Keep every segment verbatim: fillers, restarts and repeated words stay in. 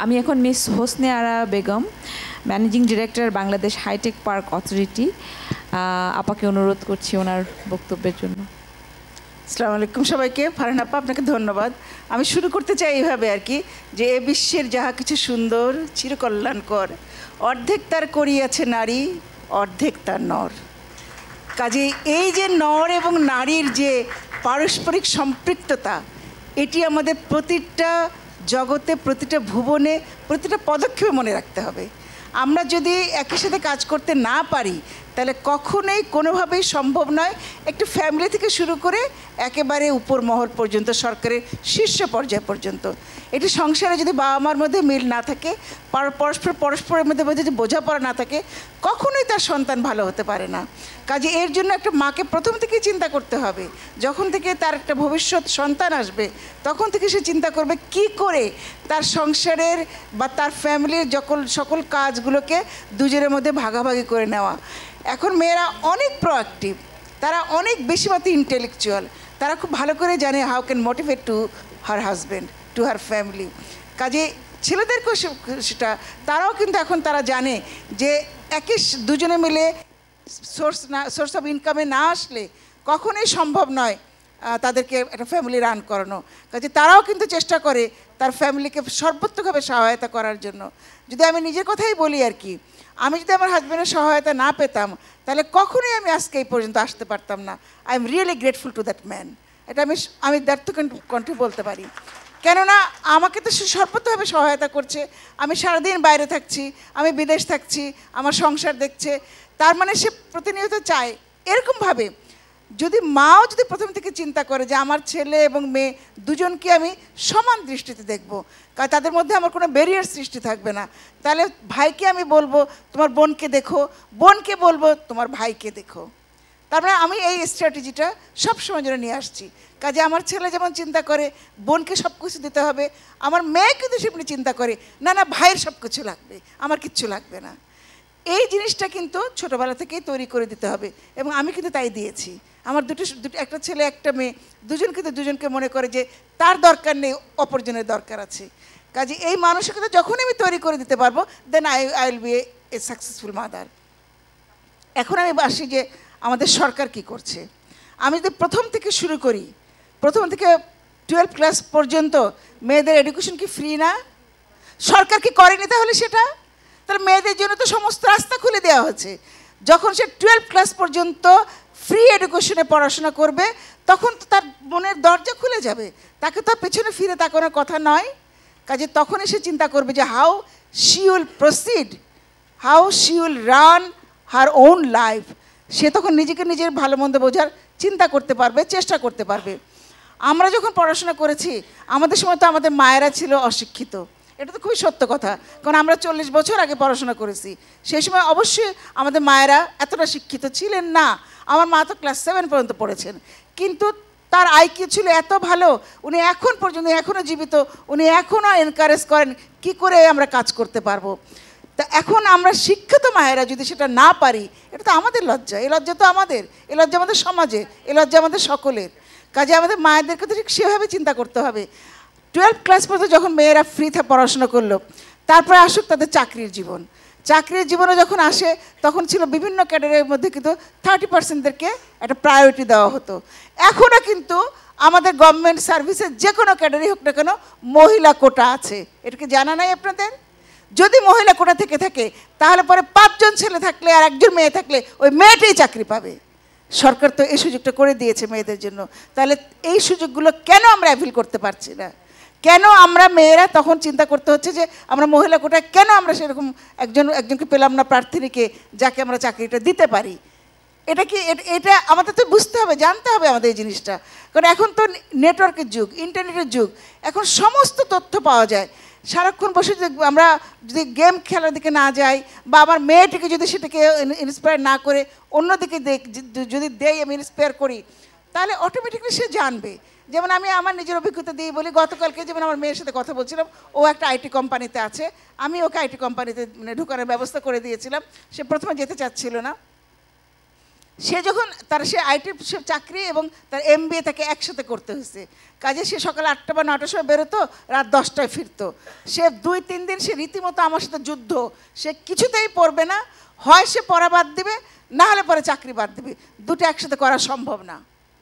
আমি এখন Miss Hosne Ara Begum, managing director Bangladesh high tech park authority. আপাকে অনুরোধ করছি ওনার বক্তব্যের জন্য। আসসালামু আলাইকুম সবাইকে। ফারহান আপা, আপনাকে ধন্যবাদ। আমি শুরু করতে চাই এইভাবে আর কি, যে এ বিশ্বের যাহা কিছু সুন্দর চিরকল্যাণকর, অর্ধেক তার করিয়াছে নারী, অর্ধেক তার নর। কাজে এই যে নর এবং নারীর যে পারস্পরিক সম্পৃক্ততা, এটি আমাদের প্রতিটা জগতে, প্রতিটা ভুবনে, প্রতিটা পদক্ষেপে মনে রাখতে হবে। আমরা যদি একই সাথে কাজ করতে না পারি তাহলে কখনোই কোনোভাবেই সম্ভব নয় একটা ফ্যামিলি থেকে শুরু করে একেবারে উপর মহল পর্যন্ত, সরকারের শীর্ষ পর্যায় পর্যন্ত। এটি সংসারে যদি বাবা মার মধ্যে মিল না থাকে, পরস্পর পরস্পরের মধ্যে মধ্যে যদি বোঝাপড়া না থাকে, কখনোই তার সন্তান ভালো হতে পারে না। কাজে এর জন্য একটা মাকে প্রথম থেকেই চিন্তা করতে হবে। যখন থেকে তার একটা ভবিষ্যৎ সন্তান আসবে তখন থেকে সে চিন্তা করবে কি করে তার সংসারের বা তার ফ্যামিলির সকল সকল কাজগুলোকে দুজনের মধ্যে ভাগাভাগি করে নেওয়া। এখন মেয়েরা অনেক প্রোঅ্যাক্টিভ, তারা অনেক বেশি মতো ইন্টেলেকচুয়াল, তারা খুব ভালো করে জানে how can motivate to her husband, to her family. কাজে ছেলেদেরকেও সেটা, তারাও কিন্তু এখন তারা জানে যে একে দুজনে মিলে সোর্স না সোর্স অফ ইনকামে না আসলে কখনোই সম্ভব নয় তাদেরকে একটা ফ্যামিলি রান করানো। কাজে তারাও কিন্তু চেষ্টা করে তার ফ্যামিলিকে সর্বোত্তভাবে সহায়তা করার জন্য। যদি আমি নিজের কথাই বলি আর কি, আমি যদি আমার হাজব্যান্ডের সহায়তা না পেতাম তাহলে কখনোই আমি আজকে এই পর্যন্ত আসতে পারতাম না। I am really grateful to that man. এটা আমি আমি দ্যাট কন্ট্রি বলতে পারি, কেননা আমাকে তো সে সর্বোত্তভাবে সহায়তা করছে। আমি সারাদিন বাইরে থাকছি, আমি বিদেশ থাকছি, আমার সংসার দেখছে, তার মানে সে প্রতিনিয়ত চায়। এরকমভাবে যদি মাও যদি প্রথম থেকে চিন্তা করে যে আমার ছেলে এবং মেয়ে দুজনকে আমি সমান দৃষ্টিতে দেখব, কারণ তাদের মধ্যে আমার কোনো ব্যারিয়ার সৃষ্টি থাকবে না, তাহলে ভাইকে আমি বলবো তোমার বোনকে দেখো, বোনকে বলবো তোমার ভাইকে দেখো। তারপরে আমি এই স্ট্র্যাটেজিটা সবসময় জন্য নিয়ে আসছি। কাজে আমার ছেলে যেমন চিন্তা করে বোনকে সব কিছু দিতে হবে, আমার মেয়ে কিন্তু সেমনি চিন্তা করে না না ভাইয়ের সব কিছু লাগবে, আমার কিচ্ছু লাগবে না। এই জিনিসটা কিন্তু ছোটোবেলা থেকেই তৈরি করে দিতে হবে, এবং আমি কিন্তু তাই দিয়েছি। আমার দুটো দুটো একটা ছেলে একটা মেয়ে, দুজন কিন্তু দুজনকে মনে করে যে তার দরকার নেই, অপরজনের দরকার আছে। কাজে এই মানসিকতা যখন আমি তৈরি করে দিতে পারবো, then I I will be a successful mother. এখন আমি আসি যে আমাদের সরকার কি করছে। আমি যদি প্রথম থেকে শুরু করি, প্রথম থেকে টুয়েলভ ক্লাস পর্যন্ত মেয়েদের এডুকেশন কি ফ্রি না? সরকার কি করেনি তাহলে সেটা? তাহলে মেয়েদের জন্য তো সমস্ত রাস্তা খুলে দেওয়া হচ্ছে। যখন সে টুয়েলভ ক্লাস পর্যন্ত ফ্রি এডুকেশনে পড়াশোনা করবে তখন তো তার মনের দরজা খুলে যাবে, তাকে তো পেছনে ফিরে তাকানোর কথা নয়। কাজে তখনই সে চিন্তা করবে যে how she will proceed, how she will run her own life. সে তখন নিজেকে নিজের ভালো মন্দ বোঝার চিন্তা করতে পারবে, চেষ্টা করতে পারবে। আমরা যখন পড়াশোনা করেছি আমাদের সময় তো আমাদের মায়েরা ছিল অশিক্ষিত, এটা তো খুবই সত্য কথা, কারণ আমরা চল্লিশ বছর আগে পড়াশোনা করেছি। সেই সময় অবশ্যই আমাদের মায়েরা এতটা শিক্ষিত ছিলেন না। আমার মা তো ক্লাস সেভেন পর্যন্ত পড়েছেন, কিন্তু তার আইকিউ ছিল এত ভালো, উনি এখন পর্যন্ত এখনও জীবিত, উনি এখনও এনকারেজ করেন কি করে আমরা কাজ করতে পারবো। তা এখন আমরা শিক্ষিত মায়েরা যদি সেটা না পারি, এটা তো আমাদের লজ্জা। এই লজ্জা তো আমাদের, এই লজ্জা আমাদের সমাজে, এই লজ্জা আমাদের সকলের। কাজে আমাদের মায়েদেরকে তো ঠিক সেভাবে চিন্তা করতে হবে। টুয়েলভ ক্লাস পর্যন্ত যখন মেয়েরা ফ্রিতে পড়াশোনা করলো, তারপরে আসুক তাদের চাকরির জীবন। চাকরির জীবনে যখন আসে তখন ছিল বিভিন্ন ক্যাডারের মধ্যে কিন্তু থার্টি পার্সেন্টদেরকে একটা প্রায়োরিটি দেওয়া হতো। এখনও কিন্তু আমাদের গভর্নমেন্ট সার্ভিসের যে কোনো ক্যাডারই হোক না কেন মহিলা কোটা আছে, এটাকে জানা নাই আপনাদের? যদি মহিলা কোটা থেকে থাকে তাহলে পরে পাঁচজন ছেলে থাকলে আর একজন মেয়ে থাকলে ওই মেয়েটাই চাকরি পাবে। সরকার তো এই সুযোগটা করে দিয়েছে মেয়েদের জন্য। তাহলে এই সুযোগগুলো কেন আমরা অ্যাভিল করতে পারছি না? কেন আমরা মেয়েরা তখন চিন্তা করতে হচ্ছে যে আমরা মহিলা কোটায় কেন আমরা সেরকম একজন একজনকে পেলাম না প্রার্থীকে যাকে আমরা চাকরিটা দিতে পারি? এটা কি এটা আমাদের তো বুঝতে হবে, জানতে হবে আমাদের এই জিনিসটা। কারণ এখন তো নেটওয়ার্কের যুগ, ইন্টারনেটের যুগ, এখন সমস্ত তথ্য পাওয়া যায়। সারাক্ষণ বসে আমরা যদি গেম খেলার দিকে না যাই বা আমার মেয়েটিকে যদি সেটাকে ইন্সপায়ার না করে অন্যদিকে যদি দেই, আমি ইন্সপায়ার করি, তাহলে অটোমেটিকলি সে জানবে। যেমন আমি আমার নিজের অভিজ্ঞতা দিয়ে বলি, গতকালকে যেমন আমার মেয়ের সাথে কথা বলছিলাম, ও একটা আইটি কোম্পানিতে আছে, আমি ওকে আইটি কোম্পানিতে মানে ঢোকানোর ব্যবস্থা করে দিয়েছিলাম। সে প্রথমে যেতে চাচ্ছিল না, সে যখন তার সে আইটি চাকরি এবং তার এম বি এ তাকে একসাথে করতে হয়েছে, কাজে সে সকাল আটটা বা নটার সময় বেরোতো, রাত দশটায় ফিরতো। সে দুই তিন দিন সে রীতিমতো আমার সাথে যুদ্ধ, সে কিছুতেই পড়বে না, হয় সে পড়া বাদ দিবে, না হলে পরে চাকরি বাদ দিবে, দুটো একসাথে করা সম্ভব না।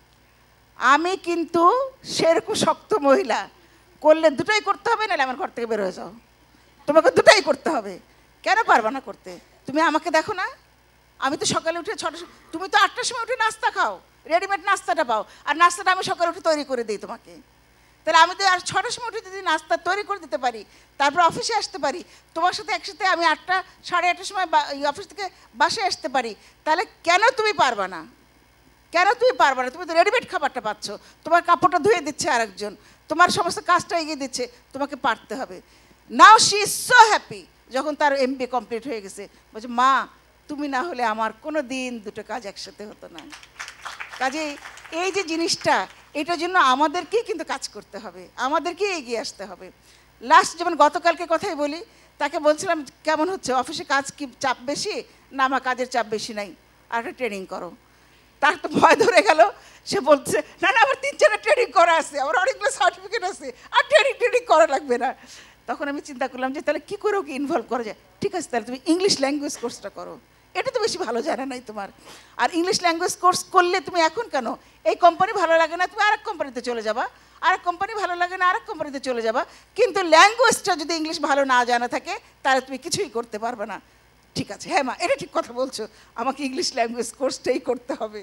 আমি কিন্তু সেরকম শক্ত মহিলা, করলে দুটোই করতে হবে, নাহলে আমার ঘর থেকে বের হয়ে যাও, তোমাকে দুটোই করতে হবে। কেন পারবা না করতে? তুমি আমাকে দেখো না, আমি তো সকালে উঠে ছটা, তুমি তো আটটার সময় উঠে নাস্তা খাও, রেডিমেড নাস্তাটা পাও, আর নাস্তাটা আমি সকালে উঠে তৈরি করে দিই তোমাকে। তাহলে আমি তো আর ছটার সময় উঠে যদি নাস্তা তৈরি করে দিতে পারি, তারপর অফিসে আসতে পারি, তোমার সাথে একসাথে আমি আটটা সাড়ে আটটার সময় অফিস থেকে বাসায় আসতে পারি, তাহলে কেন তুমি পারবা না? কেন তুমি পারবা না? তুমি তো রেডিমেড খাবারটা পাচ্ছ, তোমার কাপড়টা ধুয়ে দিচ্ছে আরেকজন, তোমার সমস্ত কাজটা এগিয়ে দিচ্ছে, তোমাকে পারতে হবে। Now she is so happy, যখন তার এম বি এ কমপ্লিট হয়ে গেছে, বলছে মা তুমি না হলে আমার কোনো দিন দুটো কাজ একসাথে হতো না। কাজে এই যে জিনিসটা, এটার জন্য আমাদেরকেই কিন্তু কাজ করতে হবে, আমাদেরকেই এগিয়ে আসতে হবে। লাস্ট যেমন গতকালকে কথাই বলি, তাকে বলছিলাম কেমন হচ্ছে অফিসে কাজ, কি চাপ বেশি? না আমার কাজের চাপ বেশি নাই, আর একটা ট্রেনিং করো। তার তো ভয় ধরে গেল, সে বলছে না না আমার তিন চারটা ট্রেনিং করা আছে, আমার অনেকগুলো সার্টিফিকেট আছে, আর ট্রেনিং ট্রেনিং করা লাগবে না। তখন আমি চিন্তা করলাম যে তাহলে কী করে ওকে ইনভলভ করা যায়। ঠিক আছে, তাহলে তুমি ইংলিশ ল্যাঙ্গুয়েজ কোর্সটা করো, এটা তো বেশি ভালো জানা নাই তোমার। আর ইংলিশ ল্যাঙ্গুয়েজ কোর্স করলে তুমি এখন কেন, এই কোম্পানি ভালো লাগে না, তুমি আরেক কোম্পানিতে চলে যাবা, আরেক কোম্পানি ভালো লাগে না, আরেক কোম্পানিতে চলে যাবা, কিন্তু ল্যাঙ্গুয়েজটা যদি ইংলিশ ভালো না জানা থাকে, তাহলে তুমি কিছুই করতে পারবে না। ঠিক আছে, হ্যাঁ মা এটা ঠিক কথা বলছো, আমাকে ইংলিশ ল্যাঙ্গুয়েজ কোর্সটাই করতে হবে।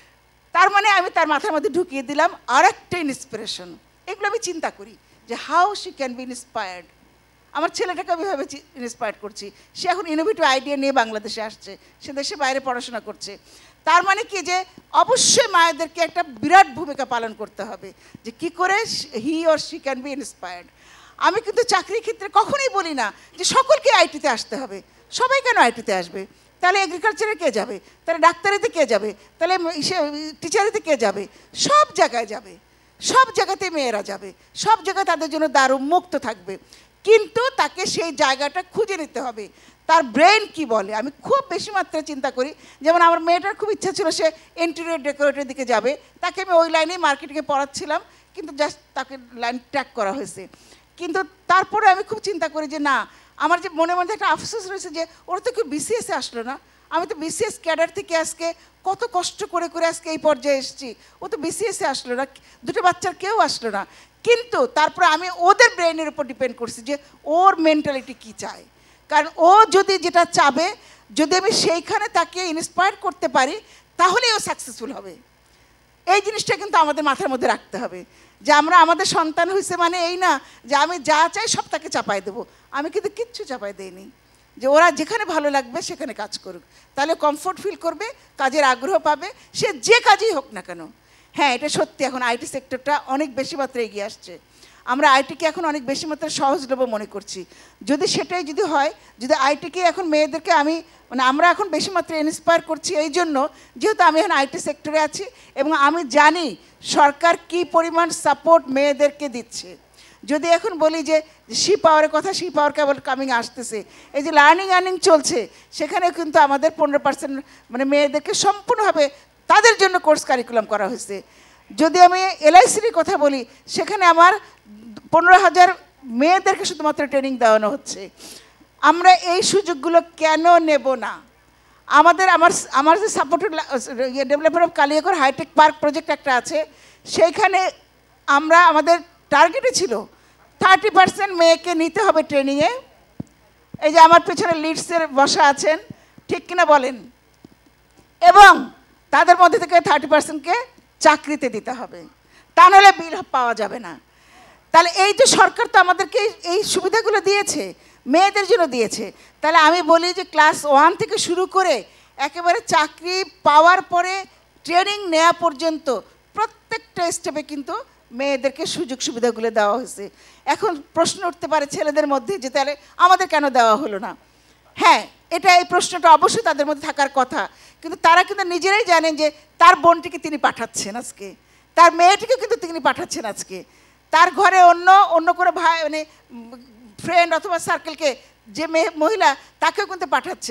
তার মানে আমি তার মাথার মধ্যে ঢুকিয়ে দিলাম আর একটা ইন্সপিরেশন। এগুলো আমি চিন্তা করি যে how she can be inspired. আমার ছেলেটাকে আমি ভাবে ইন্সপায়ার করছি, সে এখন ইনোভেটিভ আইডিয়া নিয়ে বাংলাদেশে আসছে, সে দেশে বাইরে পড়াশোনা করছে। তার মানে কি যে অবশ্যই মায়েদেরকে একটা বিরাট ভূমিকা পালন করতে হবে যে কী করে he or she can be inspired. আমি কিন্তু চাকরির ক্ষেত্রে কখনোই বলি না যে সকলকে আইটিতে আসতে হবে, সবাই কেন আইটিতে আসবে? তাহলে এগ্রিকালচারে কে যাবে, তাহলে ডাক্তারিতে কে যাবে, তাহলে টিচারিতে কে যাবে? সব জায়গায় যাবে, সব জায়গাতে মেয়েরা যাবে, সব জায়গায় তাদের জন্য দ্বার উন্মুক্ত থাকবে, কিন্তু তাকে সেই জায়গাটা খুঁজে নিতে হবে। তার ব্রেন কি বলে, আমি খুব বেশি মাত্রায় চিন্তা করি। যেমন আমার মেয়েটার খুব ইচ্ছা ছিল সে ইন্টেরিয়র ডেকোরেটের দিকে যাবে, তাকে আমি ওই লাইনেই মার্কেটিংয়ে পড়াচ্ছিলাম, কিন্তু জাস্ট তাকে লাইন ট্র্যাক করা হয়েছে। কিন্তু তারপরে আমি খুব চিন্তা করি যে না, আমার যে মনে মধ্যে একটা আফসোস রয়েছে যে ওরা তো কেউ বিসিএসে আসলো না। আমি তো বিসিএস ক্যাডার থেকে আজকে কত কষ্ট করে করে আজকে এই পর্যায়ে এসেছি, ও তো বিসিএসে আসলো না, দুটো বাচ্চার কেউ আসলো না। কিন্তু তারপরে আমি ওদের ব্রেনের উপর ডিপেন্ড করছি যে ওর মেন্টালিটি কী চায়, কারণ ও যদি যেটা চাবে, যদি আমি সেইখানে তাকে ইন্সপায়ার করতে পারি, তাহলেই ও সাকসেসফুল হবে। এই জিনিসটা কিন্তু আমাদের মাথার মধ্যে রাখতে হবে যে আমরা আমাদের সন্তান হয়েছে মানে এই না যে আমি যা চাই সব তাকে চাপাই দেবো। আমি কিন্তু কিচ্ছু চাপাই দেইনি, যে ওরা যেখানে ভালো লাগবে সেখানে কাজ করুক, তাহলে কমফোর্ট ফিল করবে, কাজের আগ্রহ পাবে, সে যে কাজই হোক না কেন। হ্যাঁ, এটা সত্যি, এখন আইটি সেক্টরটা অনেক বেশি মাত্রায় এগিয়ে আসছে। আমরা আইটিকে এখন অনেক বেশি মাত্রায় সহজলভ্য মনে করছি। যদি সেটাই যদি হয়, যদি আইটিকে এখন মেয়েদেরকে আমি মানে আমরা এখন বেশি মাত্রায় ইন্সপায়ার করছি এই জন্য যেহেতু আমি এখন আইটি সেক্টরে আছি এবং আমি জানি সরকার কি পরিমাণ সাপোর্ট মেয়েদেরকে দিচ্ছে। যদি এখন বলি যে সি পাওয়ারের কথা, সি পাওয়ার কেবল কামিং আসতেছে, এই যে লার্নিং আর্নিং চলছে, সেখানেও কিন্তু আমাদের পনেরো পার্সেন্ট মানে মেয়েদেরকে সম্পূর্ণভাবে তাদের জন্য কোর্স কারিকুলাম করা হয়েছে। যদি আমি এলআইসির কথা বলি, সেখানে আমার পনেরো হাজার মেয়েদেরকে শুধুমাত্র ট্রেনিং দেওয়ানো হচ্ছে। আমরা এই সুযোগগুলো কেন নেব না? আমাদের আমার আমার যে supported development of Kaliakair high tech park project একটা আছে, সেইখানে আমরা আমাদের টার্গেটে ছিল থার্টি পার্সেন্ট মেয়েকে নিতে হবে ট্রেনিংয়ে। এই যে আমার পেছনে লিডসের বসা আছেন, ঠিক কিনা বলেন? এবং তাদের মধ্যে থেকে থার্টি পার্সেন্টকে চাকরিতে দিতে হবে, তা নাহলে বিল পাওয়া যাবে না। তাহলে এই যে সরকার তো আমাদেরকে এই সুবিধাগুলো দিয়েছে, মেয়েদের জন্য দিয়েছে, তাহলে আমি বলি যে ক্লাস ওয়ান থেকে শুরু করে একেবারে চাকরি পাওয়ার পরে ট্রেনিং নেওয়া পর্যন্ত প্রত্যেকটা স্টেপে কিন্তু মেয়েদেরকে সুযোগ সুবিধাগুলো দেওয়া হয়েছে। এখন প্রশ্ন উঠতে পারে ছেলেদের মধ্যে যে তাহলে আমাদের কেন দেওয়া হলো না? হ্যাঁ, এটা এই প্রশ্নটা অবশ্যই তাদের মধ্যে থাকার কথা, কিন্তু তারা কিন্তু নিজেরাই জানেন যে তার বোনটিকে তিনি পাঠাচ্ছেন আজকে, তার মেয়েটিকে কিন্তু তিনি পাঠাচ্ছেন আজকে, তার ঘরে অন্য অন্য করে ভাই মানে ফ্রেন্ড অথবা সার্কেলকে যে মেয়ে মহিলা তাকেও কিন্তু পাঠাচ্ছেন।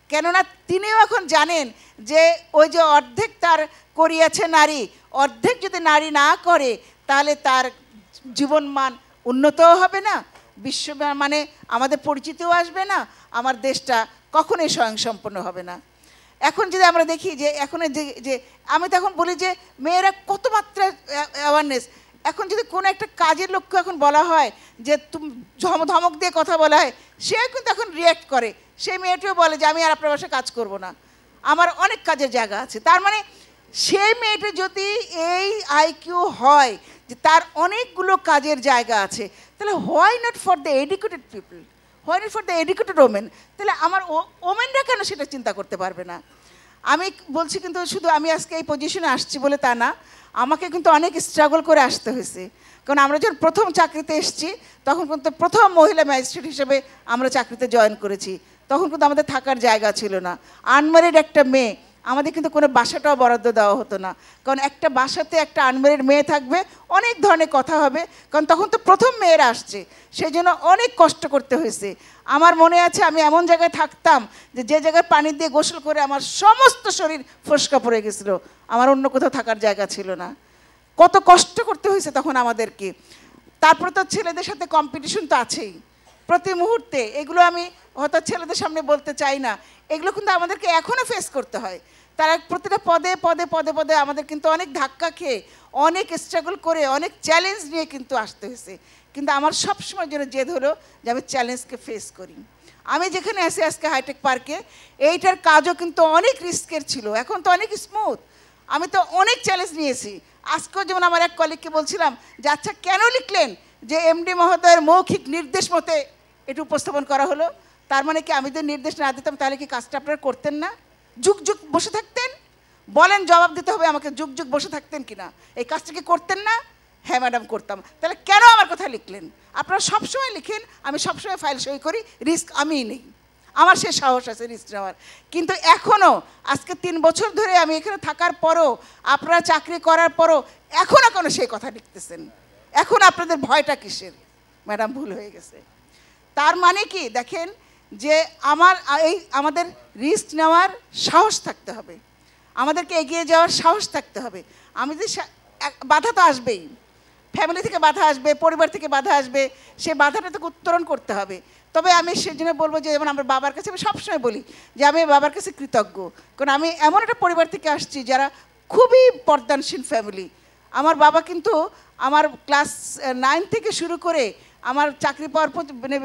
কেননা তিনিও এখন জানেন যে ওই যে অর্ধেক তার করিয়াছে নারী, অর্ধেক যদি নারী না করে তাহলে তার জীবনমান উন্নতও হবে না, বিশ্ব মানে আমাদের পরিচিতিও আসবে না, আমার দেশটা কখনোই স্বয়ংসম্পন্ন হবে না। এখন যদি আমরা দেখি যে এখন যে যে আমি তখন বলি যে মেয়েরা কত মাত্রায় অ্যাওয়ারনেস, এখন যদি কোনো একটা কাজের লক্ষ্য এখন বলা হয় যে তুমি ধমক দিয়ে কথা বলা হয়, সে কিন্তু এখন রিয়্যাক্ট করে, সেই মেয়েটিও বলে যে আমি আর আপনার বাসায় কাজ করব না, আমার অনেক কাজের জায়গা আছে। তার মানে সেই মেয়েটা যদি এই আইকিউ হয় যে তার অনেকগুলো কাজের জায়গা আছে, তাহলে why not for the educated people, why not for the educated women, তাহলে আমার ওমেনরা কেন সেটা চিন্তা করতে পারবে না? আমি বলছি কিন্তু শুধু আমি আজকে এই পজিশনে আসছি বলে তা না, আমাকে কিন্তু অনেক স্ট্রাগল করে আসতে হয়েছে। কারণ আমরা যখন প্রথম চাকরিতে এসেছি তখন কিন্তু প্রথম মহিলা ম্যাজিস্ট্রেট হিসেবে আমরা চাকরিতে জয়েন করেছি, তখন কিন্তু আমাদের থাকার জায়গা ছিল না। আনম্যারিড একটা মেয়ে, আমাদের কিন্তু কোনো বাসাটাও বরাদ্দ দেওয়া হতো না, কারণ একটা বাসাতে একটা আনম্যারিড মেয়ে থাকবে, অনেক ধরনের কথা হবে, কারণ তখন তো প্রথম মেয়েরা আসছে, সেই জন্য অনেক কষ্ট করতে হয়েছে। আমার মনে আছে আমি এমন জায়গায় থাকতাম যে যে জায়গায় পানি দিয়ে গোসল করে আমার সমস্ত শরীর ফোসকা পড়ে গেছিলো, আমার অন্য কোথাও থাকার জায়গা ছিল না। কত কষ্ট করতে হয়েছে তখন আমাদেরকে। তারপরে তো ছেলেদের সাথে কম্পিটিশন তো আছেই প্রতি মুহূর্তে, এগুলো আমি হয়তো ছেলেদের সামনে বলতে চাই না, এগুলো কিন্তু আমাদেরকে এখনও ফেস করতে হয়। তারা প্রতিটা পদে পদে পদে পদে আমাদের কিন্তু অনেক ধাক্কা খেয়ে, অনেক স্ট্রাগল করে, অনেক চ্যালেঞ্জ নিয়ে কিন্তু আসতে হয়েছে। কিন্তু আমার সবসময় জন্য জেদ হলো যে আমি চ্যালেঞ্জকে ফেস করি। আমি যেখানে আসি আজকে হাইটেক পার্কে, এইটার কাজও কিন্তু অনেক রিস্কের ছিল, এখন তো অনেক স্মুথ। আমি তো অনেক চ্যালেঞ্জ নিয়েছি। আজকেও যেমন আমার এক কলিগকে বলছিলাম যে আচ্ছা কেন লিখলেন যে এমডি মহোদয়ের মৌখিক নির্দেশ মতে এটা উপস্থাপন করা হলো, তার মানে কি আমি যদি নির্দেশ না দিতাম তাহলে কি কাজটা আপনারা করতেন না? যুগ যুগ বসে থাকতেন? বলেন, জবাব দিতে হবে আমাকে, যুগ যুগ বসে থাকতেন কিনা, এই কাজটা কি করতেন না? হ্যাঁ ম্যাডাম করতাম। তাহলে কেন আমার কথা লিখলেন? আপনারা সবসময় লিখেন, আমি সবসময় ফাইল সই করি, রিস্ক আমিই নেই, আমার সে সাহস আছে রিস্ক নেওয়ার। কিন্তু এখনও আজকে তিন বছর ধরে আমি এখানে থাকার পরও, আপনারা চাকরি করার পরও এখনও কেন সেই কথা লিখতেছেন? এখন আপনাদের ভয়টা কিসের? ম্যাডাম ভুল হয়ে গেছে। তার মানে কি দেখেন যে আমার এই আমাদের রিস্ক নেওয়ার সাহস থাকতে হবে, আমাদেরকে এগিয়ে যাওয়ার সাহস থাকতে হবে। আমি যে বাধা তো আসবেই, ফ্যামিলি থেকে বাধা আসবে, পরিবার থেকে বাধা আসবে, সে বাধাটা থেকে উত্তরণ করতে হবে। তবে আমি সেজন্য বলবো যে যেমন আমার বাবার কাছে আমি সবসময় বলি যে আমি বাবার কাছে কৃতজ্ঞ, কারণ আমি এমন একটা পরিবার থেকে আসছি যারা খুবই পর্দানশীল ফ্যামিলি। আমার বাবা কিন্তু আমার ক্লাস নাইন থেকে শুরু করে আমার চাকরি পাওয়ার মানে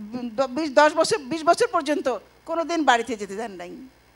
বিশ দশ বছর বিশ বছর পর্যন্ত কোনো দিন বাড়িতে যেতে দেন নাই,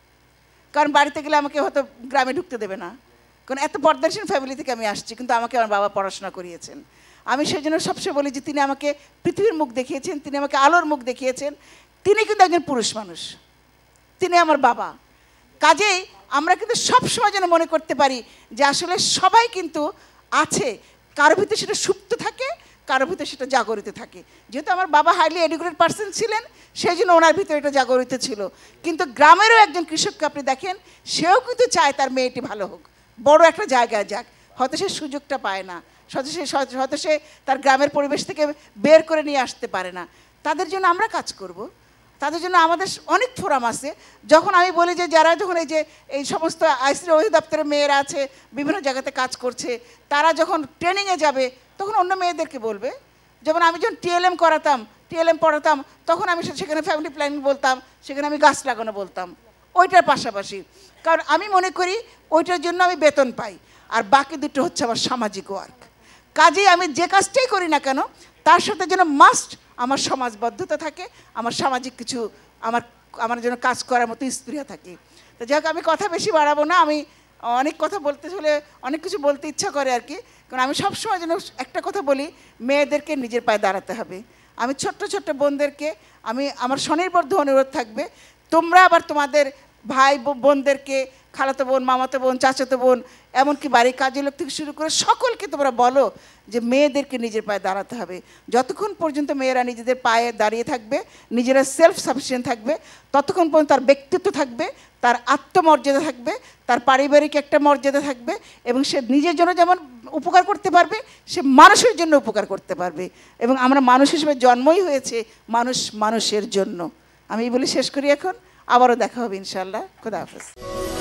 কারণ বাড়িতে গেলে আমাকে হয়তো গ্রামে ঢুকতে দেবে না, কারণ এত পর্দানশীল ফ্যামিলি থেকে আমি আসছি, কিন্তু আমাকে আমার বাবা পড়াশোনা করিয়েছেন। আমি সেই জন্য সবসময় বলি যে তিনি আমাকে পৃথিবীর মুখ দেখিয়েছেন, তিনি আমাকে আলোর মুখ দেখিয়েছেন, তিনি কিন্তু একজন পুরুষ মানুষ, তিনি আমার বাবা। কাজেই আমরা কিন্তু সবসময় যেন মনে করতে পারি যে আসলে সবাই কিন্তু আছে, কারো ভিতরে সেটা সুপ্ত থাকে, কারো ভিতরে সেটা জাগরিত থাকে। যেহেতু আমার বাবা হাইলি এডুকেটেড পার্সন ছিলেন, সেই জন্য ওনার ভিতরে এটা জাগরিত ছিল। কিন্তু গ্রামেরও একজন কৃষককে আপনি দেখেন, সেও কিন্তু চায় তার মেয়েটি ভালো হোক, বড় একটা জায়গায় যাক, হয়তো সে সুযোগটা পায় না, হয়তো সে হয়তো সে তার গ্রামের পরিবেশ থেকে বের করে নিয়ে আসতে পারে না। তাদের জন্য আমরা কাজ করব, তাদের জন্য আমাদের অনেক ফোরাম আছে। যখন আমি বলি যে যারা যখন এই যে এই সমস্ত আইসিডি অধিদপ্তরের মেয়েরা আছে, বিভিন্ন জায়গাতে কাজ করছে, তারা যখন ট্রেনিংয়ে যাবে তখন অন্য মেয়েদেরকে বলবে। যেমন আমি যখন টিএলএম করাতাম, টিএলএম পড়াতাম, তখন আমি সেখানে ফ্যামিলি প্ল্যানিং বলতাম, সেখানে আমি গাছ লাগানো বলতাম, ওইটার পাশাপাশি। কারণ আমি মনে করি ওইটার জন্য আমি বেতন পাই, আর বাকি দুটো হচ্ছে আমার সামাজিক ওয়ার্ক। কাজেই আমি যে কাজটাই করি না কেন তার সাথে যেন মাস্ট আমার সমাজবদ্ধতা থাকে, আমার সামাজিক কিছু আমার আমার যেন কাজ করার মতো স্পৃহা থাকে। তো যাই হোক, আমি কথা বেশি বাড়াবো না, আমি অনেক কথা বলতে হলে অনেক কিছু বলতে ইচ্ছা করে আর কি। কারণ আমি সবসময় যেন একটা কথা বলি, মেয়েদেরকে নিজের পায়ে দাঁড়াতে হবে। আমি ছোট্ট ছোট্ট বোনদেরকে আমি আমার স্বনির্বদ্ধ অনুরোধ থাকবে, তোমরা আবার তোমাদের ভাই বোনদেরকে, খালাতো বোন, মামাতো বোন, চাচাতো বোন, এমনকি বাড়ির কাজের লোক থেকে শুরু করে সকলকে তোমরা বলো যে মেয়েদেরকে নিজের পায়ে দাঁড়াতে হবে। যতক্ষণ পর্যন্ত মেয়েরা নিজেদের পায়ে দাঁড়িয়ে থাকবে, নিজেরা সেলফ সাফিসিয়েন্ট থাকবে, ততক্ষণ পর্যন্ত তার ব্যক্তিত্ব থাকবে, তার আত্মমর্যাদা থাকবে, তার পারিবারিক একটা মর্যাদা থাকবে, এবং সে নিজের জন্য যেমন উপকার করতে পারবে, সে মানুষের জন্য উপকার করতে পারবে। এবং আমরা মানুষ হিসেবে জন্মই হয়েছে মানুষ মানুষের জন্য। আমি এই বলে শেষ করি এখন। আবারও দেখা হবে ইনশাআল্লাহ। খোদা হাফেজ।